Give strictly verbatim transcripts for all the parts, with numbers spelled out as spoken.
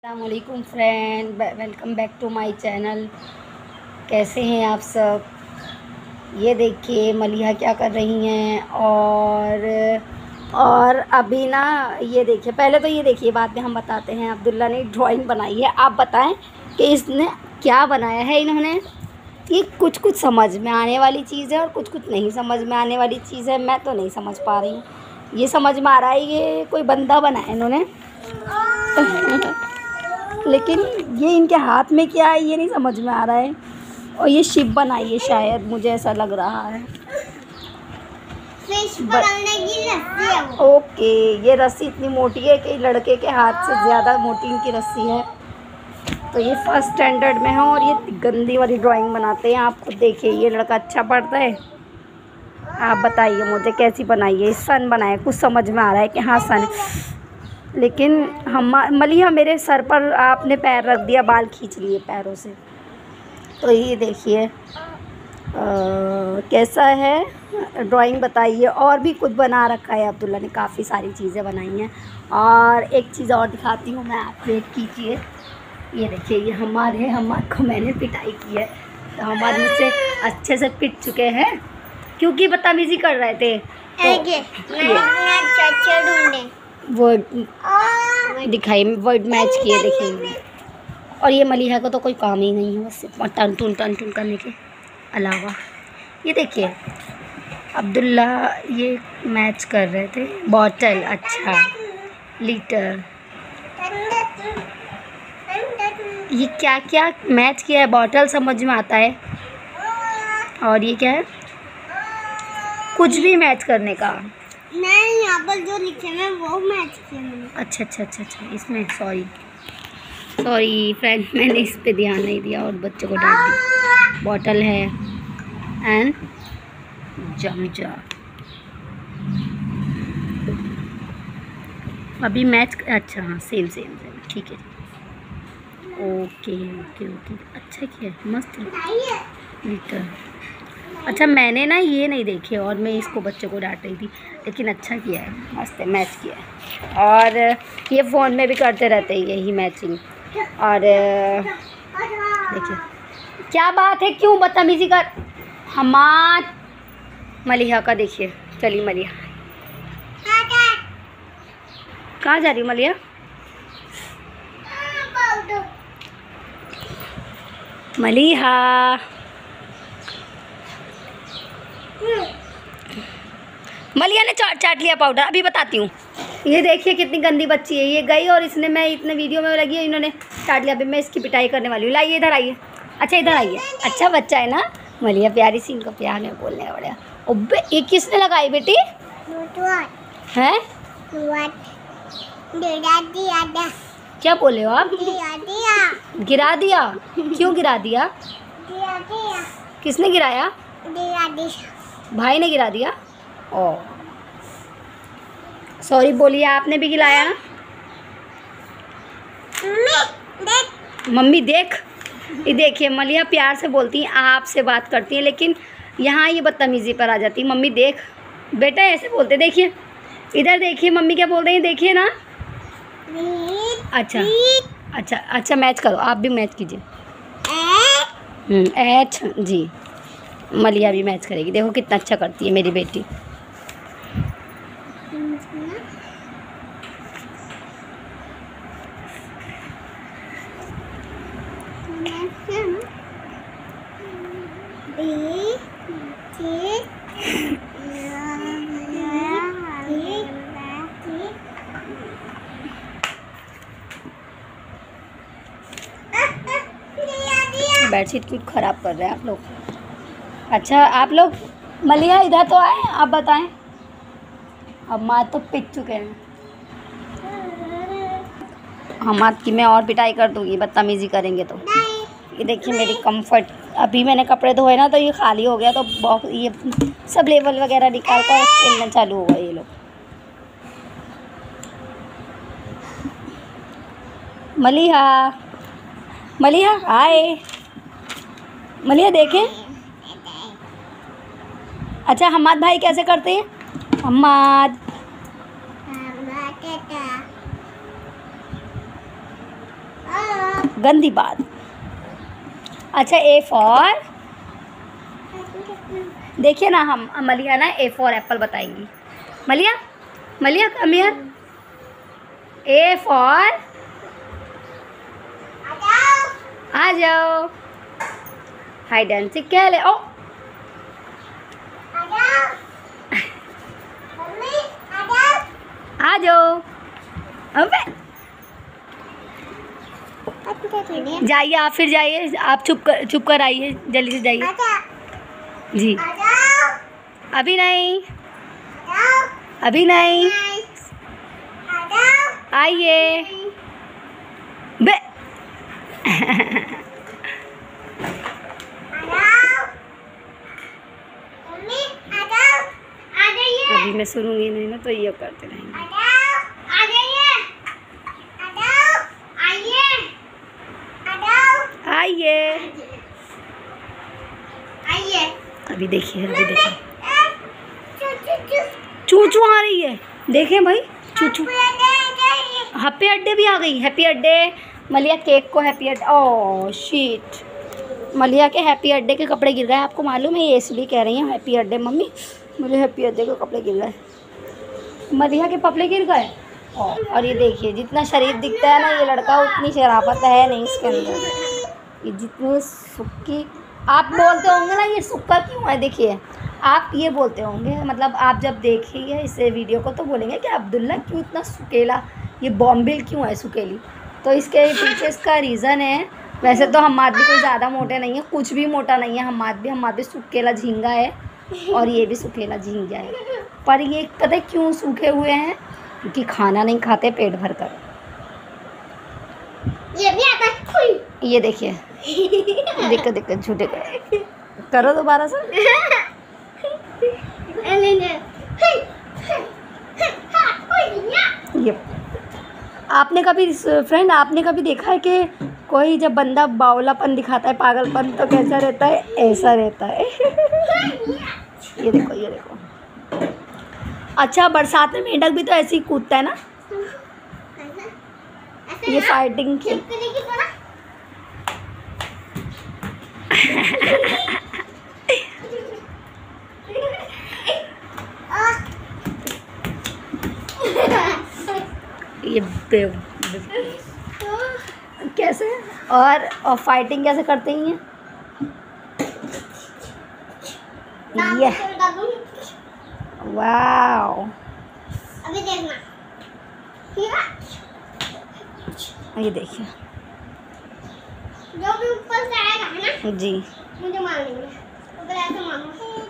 अस्सलामुअलैकुम friend, welcome back to my channel. कैसे हैं आप सब? ये देखिए मलिहा क्या कर रही हैं। और और अभी ना ये देखिए, पहले तो ये देखिए, बाद में हम बताते हैं। अब्दुल्ला ने ड्राइंग बनाई है। आप बताएं कि इसने क्या बनाया है। इन्होंने ये कुछ कुछ समझ में आने वाली चीज़ है और कुछ कुछ नहीं समझ में आने वाली चीज़ है। मैं तो नहीं समझ पा रही हूँ। ये समझ में आ रहा है ये कोई बंदा बनाया इन्होंने लेकिन ये इनके हाथ में क्या है ये नहीं समझ में आ रहा है। और ये शिप बनाई है शायद, मुझे ऐसा लग रहा है। फिश पकड़ने की रस्सी है वो। ओके, ये रस्सी इतनी मोटी है कि लड़के के हाथ से ज़्यादा मोटी इनकी रस्सी है। तो ये फर्स्ट स्टैंडर्ड में है और ये गंदी वाली ड्राइंग बनाते हैं। आप खुद देखिए, ये लड़का अच्छा पढ़ता है। आप बताइए मुझे कैसी बनाई है। सन बनाए, कुछ समझ में आ रहा है कि हाँ सन, लेकिन हम मलिहा मेरे सर पर आपने पैर रख दिया, बाल खींच लिए पैरों से। तो ये देखिए कैसा है ड्राइंग, बताइए। और भी कुछ बना रखा है अब्दुल्ला ने, काफ़ी सारी चीज़ें बनाई हैं। और एक चीज़ और दिखाती हूँ मैं, आप वेट कीजिए। ये देखिए, ये हमारे हमारे को मैंने पिटाई की है। तो हमारे मुझसे अच्छे से पिट चुके हैं क्योंकि बदतमीज़ी कर रहे थे। तो वर्ड दिखाई, वर्ड मैच किए देखिए। और ये मलिहा को तो कोई काम ही नहीं है, बस टन टून टन टून करने के अलावा। ये देखिए अब्दुल्ला ये मैच कर रहे थे। बॉटल, अच्छा, लीटर, ये क्या क्या मैच किया है। बॉटल समझ में आता है। और ये क्या है, कुछ भी मैच करने का नहीं, यहाँ पर जो लिखे हैं वो मैच किए मैंने। अच्छा अच्छा अच्छा अच्छा इसमें सॉरी सॉरी फ्रेंड, मैंने इस पे ध्यान नहीं दिया और बच्चों को डांट दी। बॉटल है एंड जमजा। अभी मैच, अच्छा हाँ, सेम सेम सेम, ठीक है। ओके ओके ओके, अच्छा किया है, मस्त लीटर। अच्छा, मैंने ना ये नहीं देखे और मैं इसको बच्चों को डांट रही थी, लेकिन अच्छा किया है, मस्त है, मैच किया है। और ये फ़ोन में भी करते रहते हैं यही मैचिंग। और देखिए क्या बात है, क्यों बदतमीज़ी कर हमार मलिहा का। देखिए, चलिए मलिहा, कहाँ जा रही हो मलिहा? मलिहा मलिहा ने चाट चाट लिया पाउडर। अभी बताती हूँ। ये देखिए कितनी गंदी बच्ची है। ये गई और इसने, मैं इतने वीडियो में लगी है, इन्होंने चाट लिया। अभी मैं इसकी पिटाई करने वाली हूँ। लाइए इधर आइए। अच्छा इधर आइए। अच्छा बच्चा है ना मलिहा, प्यारी सी, इनको प्यार में बोलने का बढ़िया। ओबे, ये किसने लगाई बेटी? हैं? क्या बोले हो आप? गिरा दिया? क्यों गिरा दिया? किसने गिराया? भाई ने गिरा दिया। ओ सॉरी बोलिए, आपने भी गिराया ना? मम्मी देख, ये देखिए मलिहा प्यार से बोलती हैं, आपसे बात करती हैं, लेकिन यहाँ ये बदतमीज़ी पर आ जाती है। मम्मी देख बेटा, ऐसे बोलते, देखिए इधर देखिए मम्मी क्या बोल रही हैं, देखिए ना। अच्छा अच्छा अच्छा, मैच करो, आप भी मैच कीजिए। एच जी, मलिहा भी मैच करेगी। देखो कितना अच्छा करती है मेरी बेटी। बेडशीट क्यों ख़राब कर रहे हैं आप लोग? अच्छा आप लोग, मलिहा इधर तो आए, आप बताएं। अब माँ तो पिट चुके हैं। हम आपकी मैं और पिटाई कर दूँगी, बदतमीज़ी करेंगे तो। ये देखिए मेरी कंफर्ट, अभी मैंने कपड़े धोए ना तो ये खाली हो गया, तो बॉक्स ये सब लेवल वगैरह निकाल कर खेलना चालू हुआ ये लोग। मलिहा मलिहा हाय मलिहा, देखें। अच्छा हमाद भाई कैसे करते हैं? हमाद गंदी बात। अच्छा ए फॉर, देखिए ना हम मलिया ना ए फॉर एप्पल बताएंगी। मलिया मलिया कम हियर। ए फॉर, आ जाओ। हाइड एंड सीक खेले। ओ आ जाओ। अबे जाइए आप, फिर जाइए आप, चुप कर चुप कर आइए, जल्दी से जाइए जी। अभी नहीं, अभी नहीं, आइए बे। अभी मैं सुनूंगी नहीं ना तो ये करते रहेंगे। आइए आइए। अभी देखिए, अभी देखिए चू चू आ रही है। देखें भाई, चू चू। हैप्पी बर्थडे भी आ गई। Happy birthday Maliya. केक को happy birthday. Oh shit, Maliya के हैप्पी बर्थडे के कपड़े गिर गए। आपको मालूम है, ये इसलिए कह रही हैं हैप्पी बर्थडे मम्मी, मुझे हैप्पी बर्थडे के कपड़े गिर गए। मलिया के कपड़े गिर गए। और ये देखिए, जितना शरीफ दिखता है ना ये लड़का, उतनी शराफत है नहीं इसके अंदर। ये जितनी सुक्की, आप बोलते होंगे ना ये सुक्का क्यों है। देखिए आप ये बोलते होंगे, मतलब आप जब देखिए इस वीडियो को तो बोलेंगे कि अब्दुल्ला क्यों इतना सुकेला, ये बॉम्बिल क्यों है सुकेली। तो इसके पीछे इसका रीज़न है। वैसे तो हमाद भी कोई ज़्यादा मोटे नहीं है, कुछ भी मोटा नहीं है हमाद भी। हमाद भी सुकेला झींगा है और ये भी सुकेला झींगा है। पर ये पता है क्यों सूखे हुए हैं, क्योंकि खाना नहीं खाते पेट भर कर। ये भी आता है। ये देखिए, दिक्कत दिक्कत झूठे कर करो दोबारा से। ये आपने कभी फ्रेंड आपने कभी देखा है कि कोई जब बंदा बावलापन दिखाता है, पागलपन, तो कैसा रहता है? ऐसा रहता है। ये देखो, ये देखो। अच्छा, बरसात में मेंढक भी तो ऐसे ही कूदता है ना। ये फाइटिंग की ये बे, बे, कैसे और और फाइटिंग कैसे करते हैं ये? वाओ, अभी देखना। ये देखिए, जो भी ऊपर से आएगा है ना जी, मुझे मारेंगे। ऊपर ऐसे मारो।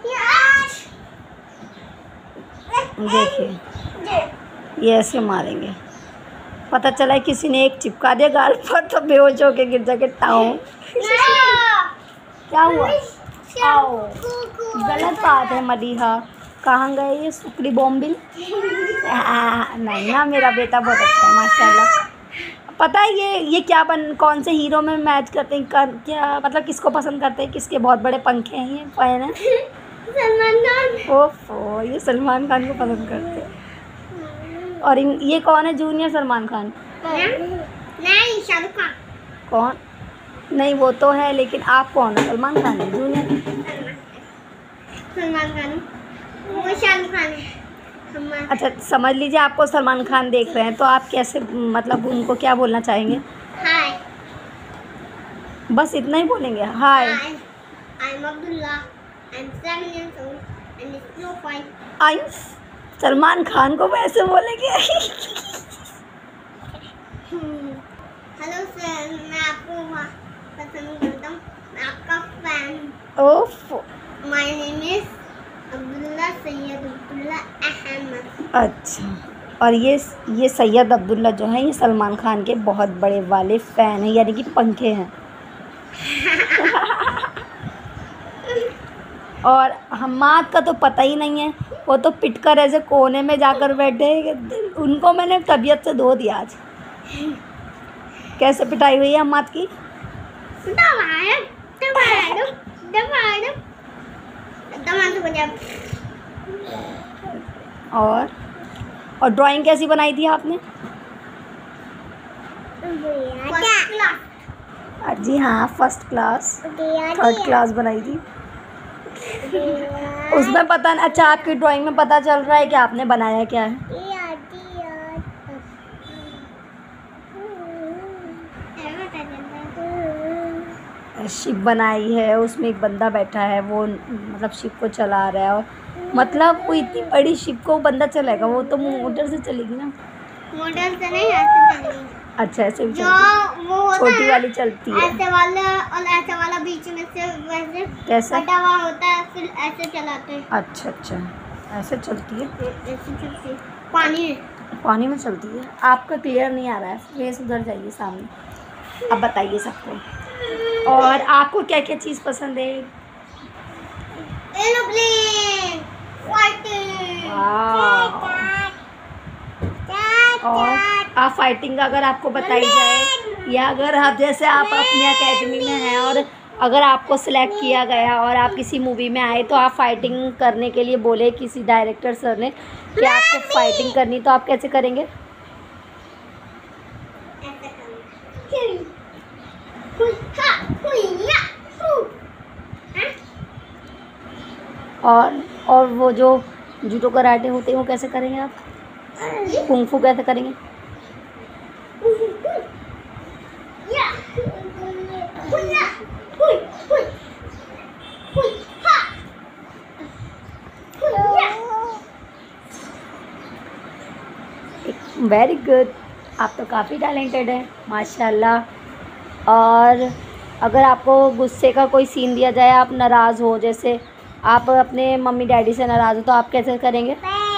देखिए ये ऐसे मारेंगे। पता चला है किसी ने एक चिपका दिया गाल पर तो बेहोश होके गिर जाके टाँव। क्या हुआ? आओ, गलत बात है मलिहा। कहाँ गए ये सुकड़ी बॉम्बिल? नहीं ना, मेरा बेटा बहुत अच्छा है माशाल्लाह। पता है ये ये क्या बन कौन से हीरो में मैच करते हैं, कर, क्या मतलब किसको पसंद करते हैं, किसके बहुत बड़े पंखे हैं ये फैन है? सलमान खान। ओफो, ये सलमान खान को पसंद करते हैं। और इन, ये कौन है? जूनियर सलमान खान? नहीं, शाहरुख खान। कौन? नहीं वो तो है, लेकिन आप कौन हो? सलमान खान है जूनियर? सलमान खान, वो शाहरुख खान है। अच्छा, समझ लीजिए आपको सलमान खान देख रहे हैं तो आप कैसे, मतलब उनको क्या बोलना चाहेंगे? हाय। बस इतना ही बोलेंगे? Hi, I am Abdullah, I am seven years old and it's no fine. आई सलमान खान को वैसे बोलेंगे? हेलो सर, मैं आपको पसंद करता हूँ, मैं आपका फैन। ओफ, my name is Abdullah Syed Abdullah Ahmed. अच्छा, और ये ये सैयद अब्दुल्ला जो है ये सलमान खान के बहुत बड़े वाले फ़ैन हैं, यानी कि पंखे हैं। और हम्माद का तो पता ही नहीं है, वो तो पिटकर ऐसे कोने में जाकर बैठे। उनको मैंने तबीयत से धो दिया आज। कैसे पिटाई हुई है हम्माद की? दबाए दबाए दो दबाए दो दबाए दो। और और ड्राइंग कैसी बनाई थी आपने? जी हाँ, फर्स्ट क्लास, थर्ड क्लास बनाई थी उसमें। पता नहीं, अच्छा आपकी ड्राइंग में पता चल रहा है कि आपने बनाया क्या है। शिप बनाई है, उसमें एक बंदा बैठा है, वो मतलब शिप को चला रहा है। और मतलब वो इतनी बड़ी शिप को बंदा चलाएगा, वो तो मोटर से चलेगी ना। मोटर से नहीं, ऐसे चलेगी। अच्छा, ऐसे भी जो चलती, वो होता छोटी है वाली चलती है, ऐसे वाला, और ऐसे वाला बीच में से वैसे कैसे कटा हुआ होता है, फिर ऐसे चलाते हैं। अच्छा अच्छा, ऐसे चलती है, ऐसे चलती है, पानी में पानी में चलती है। आपका क्लियर नहीं आ रहा है, फेस उधर जाइए सामने। अब बताइए सबको, और आपको क्या क्या चीज़ पसंद है। एरोप्लेन, फाइटिंग, और आप फाइटिंग अगर आपको बताई जाए, या अगर आप जैसे आप अपनी एकेडमी में हैं और अगर आपको सिलेक्ट किया गया और आप किसी मूवी में आए, तो आप फाइटिंग करने के लिए बोले किसी डायरेक्टर सर ने कि आपको फाइटिंग करनी, तो आप कैसे करेंगे। और और वो जो जूडो कराटे होते हैं वो कैसे करेंगे आप, कुंग फू कैसे करेंगे। वेरी गुड, आप तो काफ़ी टैलेंटेड हैं माशाल्लाह। और अगर आपको गुस्से का कोई सीन दिया जाए, आप नाराज़ हो, जैसे आप अपने मम्मी डैडी से नाराज़ हो, तो आप कैसे करेंगे।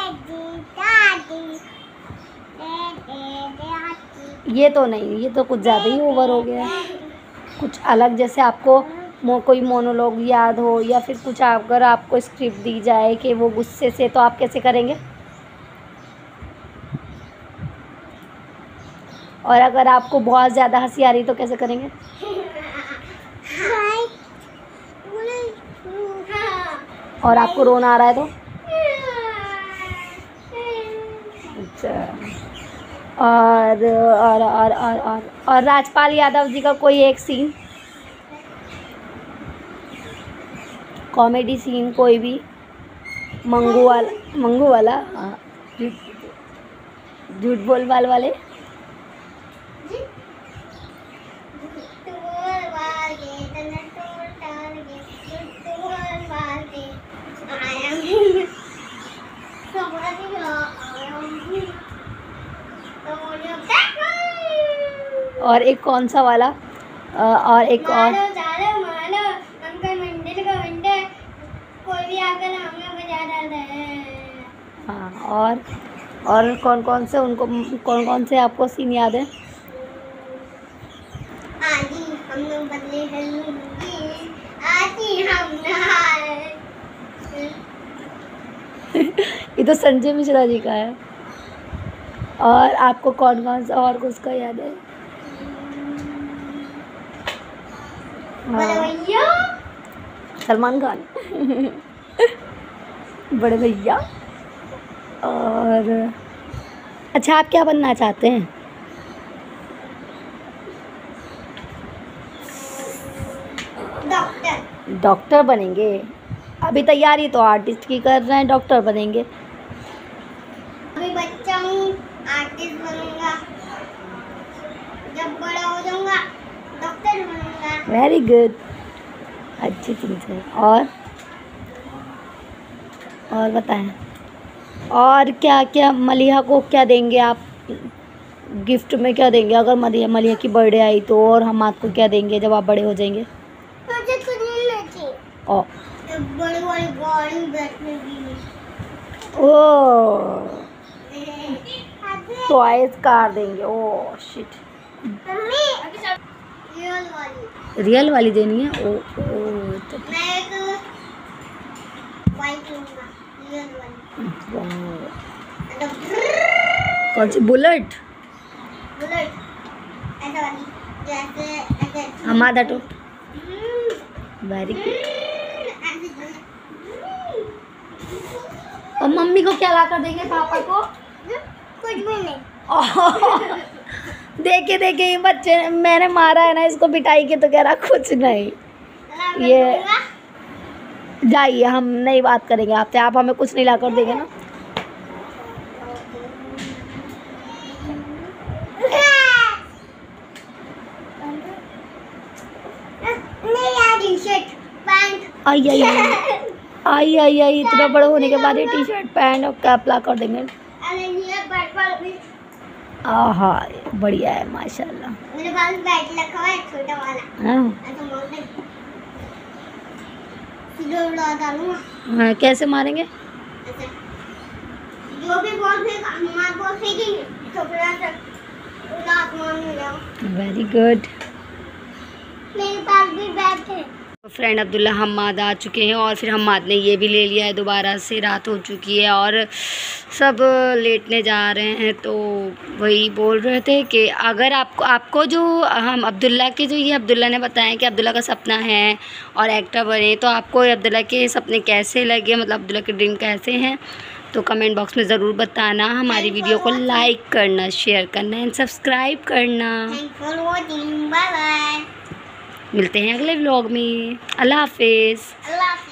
ये तो नहीं, ये तो कुछ ज़्यादा ही ओवर हो गया है। कुछ अलग, जैसे आपको मो कोई मोनोलॉग याद हो, या फिर कुछ अगर आपको स्क्रिप्ट दी जाए कि वो गुस्से से, तो आप कैसे करेंगे। और अगर आपको बहुत ज़्यादा हंसी आ रही तो कैसे करेंगे। और आपको रोना आ रहा है तो। अच्छा, और और और और और, और राजपाल यादव जी का कोई एक सीन, कॉमेडी सीन कोई भी, मंगू वाला, मंगू वाला, हाँ, झूठ बोल बाल वाले। और एक कौन सा वाला, और एक और, कोई भी आकर हमें बजा डालता है। हाँ, और और कौन कौन से, उनको कौन कौन से आपको सीन याद है। आजी हम लोग बदले हैं, आजी हम नहाए। ये तो संजय मिश्रा जी का है। और आपको कौन कौन सा और कुछ का याद है। बड़े भैया, सलमान खान, बड़े भैया। और अच्छा, आप क्या बनना चाहते हैं। डॉक्टर। डॉक्टर बनेंगे। अभी तैयारी तो आर्टिस्ट की कर रहे हैं, डॉक्टर बनेंगे। अभी बच्चा हूँ, आर्टिस्ट बनूंगा, जब बड़ा हो जाऊंगा डॉक्टर बनूंगा। वेरी गुड, अच्छी चीज़ है। और और बताएं, और क्या क्या मलिहा को क्या देंगे आप गिफ्ट में, क्या देंगे अगर मलिहा मलिहा की बर्थडे आई तो, और हम आपको क्या देंगे जब आप बड़े हो जाएंगे। मुझे कुछ नहीं लेती, ओ बड़ी बड़ी गाड़ी बैठने की। ओ टॉयज कार देंगे। ओ शिट, रियल वाली, रियल वाली देनी है। ओ ओ तो मैं एक बाइक लूंगा, रियल वाली। कौन सी, बुलेट। बुलेट ऐसा वाली, जैसे ऐसे हमारा तो वेरी गुड। और मम्मी को क्या ला कर देंगे, पापा को कुछ भी नहीं। देखे देखे ये बच्चे, मैंने मारा है ना इसको पिटाई के, तो कह रहा कुछ नहीं। ये जाइए, हम नहीं बात करेंगे आपसे, आप हमें कुछ नहीं ला कर देंगे ना। आई आई आई आई आई इतना बड़ा होने के बाद ये टी शर्ट पैंट और कैप ला कर देंगे। आहा बढ़िया है माशाल्लाह। मेरे पास बैट रखा हुआ है छोटा वाला। हाँ उड़ा डालूंगा। हाँ कैसे मारेंगे? जो भी बॉल फेंक हमारे बॉल फेंकेंगे तो फिर उड़ा आसमान में जाओ। Very good. मेरे पास भी बैट है। फ्रेंड अब्दुल्ला हम्माद आ चुके हैं और फिर हम्माद ने ये भी ले लिया है दोबारा से। रात हो चुकी है और सब लेटने जा रहे हैं, तो वही बोल रहे थे कि अगर आपको आपको जो हम अब्दुल्ला के जो ये अब्दुल्ला ने बताया कि अब्दुल्ला का सपना है और एक्टर बने, तो आपको अब्दुल्ला के सपने कैसे लगे, मतलब अब्दुल्ला के ड्रीम कैसे हैं, तो कमेंट बॉक्स में ज़रूर बताना। हमारी वीडियो को लाइक करना, शेयर करना एंड सब्सक्राइब करना। Thanks for watching, bye bye. मिलते हैं अगले व्लॉग में। अल्लाह हाफिज़। अल्लाह।